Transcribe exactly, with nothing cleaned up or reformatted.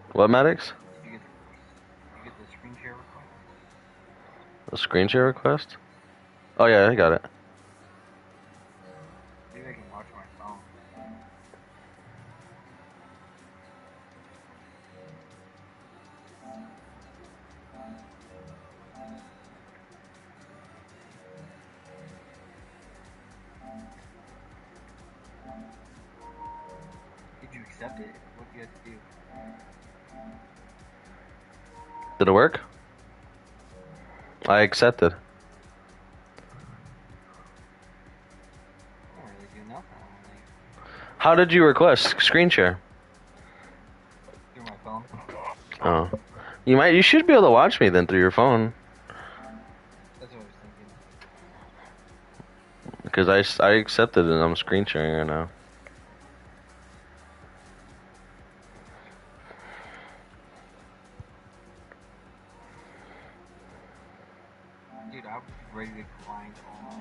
What, Maddox? Did you get the, did you get the screen share request? A screen share request? Oh yeah, I got it. Maybe I can watch my phone. Did you accept it? What do you have to do? Did it work? I accepted. I don't really do nothing. Like, How did you request screen share? through my phone. Oh, you might. You should be able to watch me then through your phone. That's what I was thinking. Because I, I accepted it and I'm screen sharing right now. Dude, I was ready to grind all